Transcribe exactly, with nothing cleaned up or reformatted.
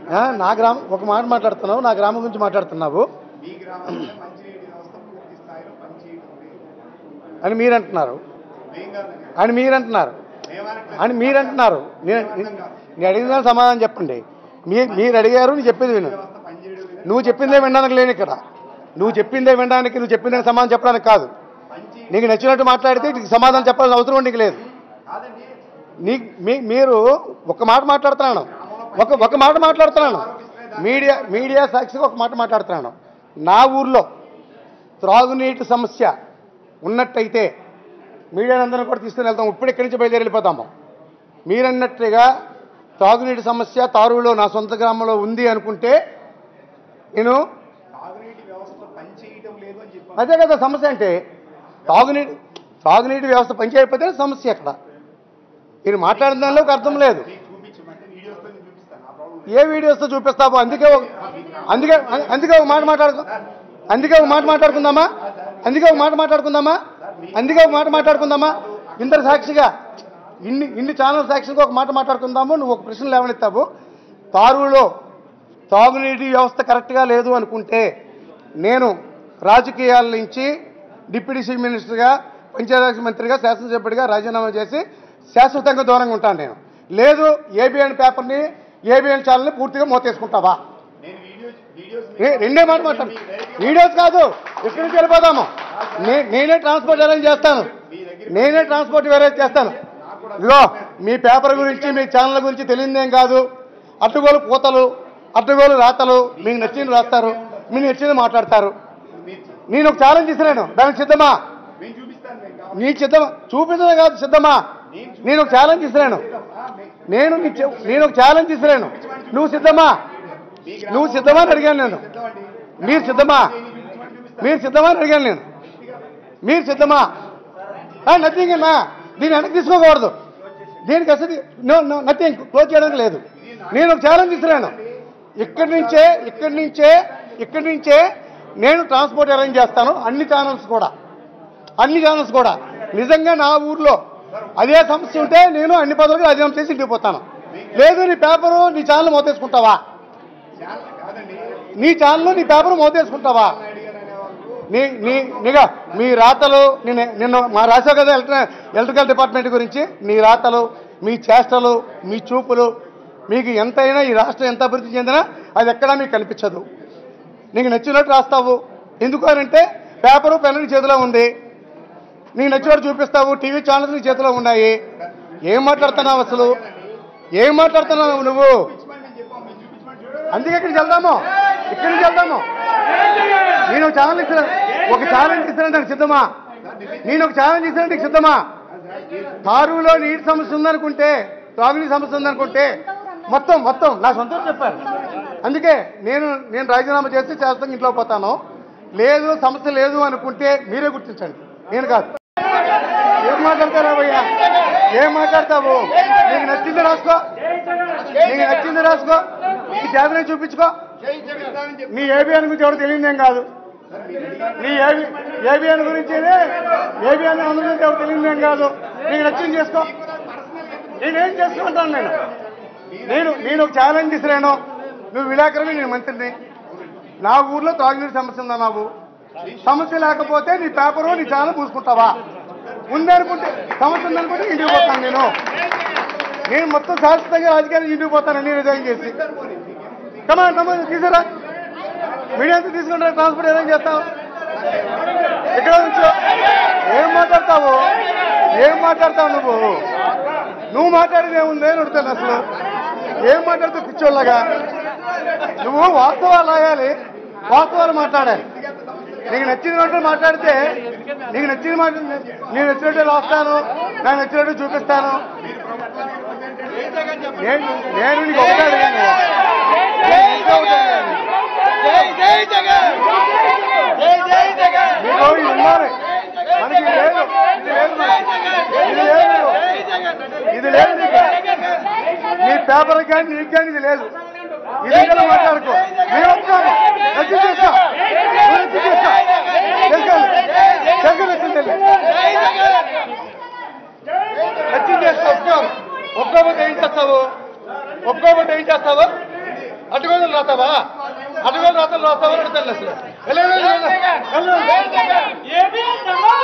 నా గ్రామం ఒక మాట మాట్లాడుతున్నావు, నా గ్రామం గురించి మాట్లాడుతున్నావు అని మీరంటున్నారు అని మీరంటున్నారు అని మీరంటున్నారు నేను అడిగిన సమాధానం చెప్పండి. మీ మీరు అడిగారు, నేను చెప్పేది విను. నువ్వు చెప్పిందే వినడానికి లేని ఇక్కడ. నువ్వు చెప్పిందే వినడానికి, నువ్వు చెప్పిందే సమాధానం చెప్పడానికి కాదు. నీకు నచ్చినట్టు మాట్లాడితే నీకు సమాధానం చెప్పాల్సిన అవసరం నీకు లేదు. నీ మీరు ఒక మాట మాట్లాడుతున్నాను ఒక ఒక మాట మాట్లాడుతున్నాను మీడియా మీడియా సాక్షిగా ఒక మాట మాట్లాడుతున్నాను. నా ఊర్లో త్రాగునీటి సమస్య ఉన్నట్టయితే మీడియా అందరం కూడా తీసుకుని వెళ్తాం. ఇప్పుడు ఇక్కడి నుంచి బయలుదేరి వెళ్ళిపోతాము. మీరన్నట్టుగా తాగునీటి సమస్య తారులో నా సొంత గ్రామంలో ఉంది అనుకుంటే నేను అదే కదా సమస్య. అంటే తాగునీటి తాగునీటి వ్యవస్థ పనిచేయకపోతే సమస్య ఎక్కడ? మీరు మాట్లాడిన దానిలో ఒక అర్థం లేదు. ఏ వీడియోస్తో చూపిస్తావో అందుకే అందుకే అందుకే ఒక మాట మాట్లాడుకో అందుకే ఒక మాట మాట్లాడుకుందామా అందుకే ఒక మాట మాట్లాడుకుందామా అందుకే ఒక మాట మాట్లాడుకుందామా ఇందరు సాక్షిగా ఇన్ని ఇన్ని ఛానల్ సాక్షిగా ఒక మాట మాట్లాడుకుందాము. నువ్వు ఒక ప్రశ్న లేవనెత్తావు. తారులో తాగునీటి వ్యవస్థ కరెక్ట్గా లేదు అనుకుంటే నేను రాజకీయాల నుంచి డిప్యూటీ చీఫ్ మినిస్టర్గా, పంచాయతీరాజ్ మంత్రిగా, శాసనసభ్యుడిగా రాజీనామా చేసి శాశ్వతంగా దూరంగా ఉంటాను. నేను లేదు ఏబిఎన్ పేపర్ని ఏబిఎన్ ఛానల్ని పూర్తిగా మోతేసుకుంటావా? రెండే మాట మాట్లాడు. వీడియోస్ కాదు, ఎక్కడి నుంచి వెళ్ళిపోదాము. నేనే ట్రాన్స్పోర్ట్ అరేంజ్ చేస్తాను నేనే ట్రాన్స్పోర్ట్ అరేంజ్ చేస్తాను ఇదిగో మీ పేపర్ గురించి, మీ ఛానల్ గురించి తెలియదేం కాదు. అడ్డుగోలు పూతలు, అడ్డుగోలు రాతలు, మీకు నచ్చింది రాస్తారు, మీకు నచ్చింది మాట్లాడతారు. నేను ఒక ఛాలెంజ్ ఇస్తున్నాను, దానికి సిద్ధమా? నీకు సిద్ధమా? చూపించడం కాదు, సిద్ధమా? నేను ఒక ఛాలెంజ్ ఇస్తున్నాను నేను నేను ఒక ఛాలెంజ్ ఇస్తున్నాను నువ్వు సిద్ధమా? నువ్వు సిద్ధమా అని అడిగాను నేను. మీరు సిద్ధమా? మీరు సిద్ధమా అని అడిగాను నేను. మీరు సిద్ధమా? నథింగ్ అన్నా, దీన్ని వెనక్కి తీసుకోకూడదు. దీనికి అసలు నో నో నథింగ్ క్లోజ్ చేయడానికి లేదు. నేను ఒక ఛాలెంజ్ ఇస్తున్నాను. ఇక్కడి నుంచే ఇక్కడి నుంచే ఇక్కడి నుంచే నేను ట్రాన్స్పోర్ట్ అరేంజ్ చేస్తాను. అన్ని ఛానల్స్ కూడా అన్ని ఛానల్స్ కూడా నిజంగా నా ఊర్లో అదే సమస్య ఉంటే నేను అన్ని పదవులకు రాజీనామా చేసి ఇంటికి పోతాను. లేదు నీ పేపరు నీ ఛానల్ మోతేసుకుంటావా? నీ ఛానల్ నీ పేపరు మోతేసుకుంటావా? నీ నీ నిగా మీ రాతలు నిన్న నిన్న మా రాశావు కదా ఎలక్ట్రి ఎలక్ట్రికల్ డిపార్ట్మెంట్ గురించి. నీ రాతలు, మీ చేష్టలు, మీ చూపులు, మీకు ఎంతైనా ఈ రాష్ట్రం ఎంత అభివృద్ధి చెందినా అది ఎక్కడా మీకు కనిపించదు. నీకు నచ్చినట్టు రాస్తావు. ఎందుకు అంటే పేపరు పెన్ను నీ చేతిలో ఉంది, నీకు నచ్చినట్టు చూపిస్తావు. టీవీ ఛానల్స్ నీ చేతిలో ఉన్నాయి. ఏం మాట్లాడుతున్నావు అసలు? ఏం మాట్లాడుతున్నావు నువ్వు? అందుకే ఇక్కడికి వెళ్దాము ఇక్కడి నుంచి వెళ్దాము నేను ఒక ఛాలెంజ్ ఇస్తున్నాను ఒక ఛాలెంజ్ ఇస్తున్నాను నాకు సిద్ధమా? నేను ఒక ఛాలెంజ్ ఇస్తున్నాను నీకు సిద్ధమా? తారులో నీటి సమస్య ఉందనుకుంటే, తాగునీటి సమస్య ఉందనుకుంటే మొత్తం మొత్తం నా సొంతం చెప్పారు. అందుకే నేను నేను రాజీనామా చేస్తే శాశ్వతంగా ఇంట్లో పోతాను. లేదు సమస్య లేదు అనుకుంటే మీరే గుర్తించండి, నేను కాదు. ఏం మాట్లాడతారా భయ్యా? ఏం మాట్లాడతావు? నీకు నచ్చింది రాసుకో, నీకు నచ్చింది రాసుకో, నీ చేతనే చూపించుకో. నీ ఏబిఎన్ గురించి ఎవరు తెలియదేం కాదు. నీ ఏబి ఏబిఎన్ గురించి ఏబిఎన్ గురించి ఎవరు తెలియదేం కాదు. నీకు నచ్చింది చేసుకో. నేనేం చేసుకుంటాను నేను నేను నేను ఒక ఛాలెంజ్ ఇస్తున్నాను. నువ్వు విలేకరవి, నేను మంత్రిని. నా ఊర్లో తాగునీటి సమస్య ఉందా? నాకు సమస్య లేకపోతే నీ పేపరు నీ ఛానల్ పూసుకుంటావా? ఉందనుకుంటే సమస్య ఉందనుకుంటే ఇంటికి పోతాను. నేను నేను మొత్తం శాశ్వతంగా రాజకీయాలు ఇంటికి పోతాను అన్ని రిజైన్ చేసి. కమా కమా తీసుకురా, మీడియాతో తీసుకుంటా, ట్రాన్స్పోర్ట్ అరేంజ్ చేస్తావు. ఎక్కడ నుంచో ఏం మాట్లాడతావు? ఏం మాట్లాడతావు నువ్వు? నువ్వు మాట్లాడేది ఏముంది అని అడుగుతాను. అసలు ఏం మాట్లాడుతావు పిచ్చోళ్ళగా? నువ్వు వాస్తవాలు రాయాలి, వాస్తవాలు మాట్లాడాలి. నీకు నచ్చిన వెంటనే మాట్లాడితే నీకు నచ్చిన మాట నేను నచ్చినట్టు రాస్తాను, నాకు నచ్చినట్టు చూపిస్తాను. నేను నేను నీకు ఒకటే అడిగాను, నీకు ఇది ఉండాలి. మనకి ఇది లేదు, ఇది లేదు, ఇది లేదు, ఇది లేదు. నీ పేపర్ కానీ నీకు కానీ ఇది లేదు. ఇది కదా మాట్లాడుకో. నేను వస్తాను, నచ్చి చేస్తా, నచ్చి చేస్తా, నచ్చి చేస్తా. ఒప్పుకోకపోతే ఏం చేస్తావు? ఒప్పుకోకపోతే ఏం చేస్తావు? అటుగోలు రాస్తావా అటుగోలు రాతలు రాస్తావా అడుగుతాను అసలు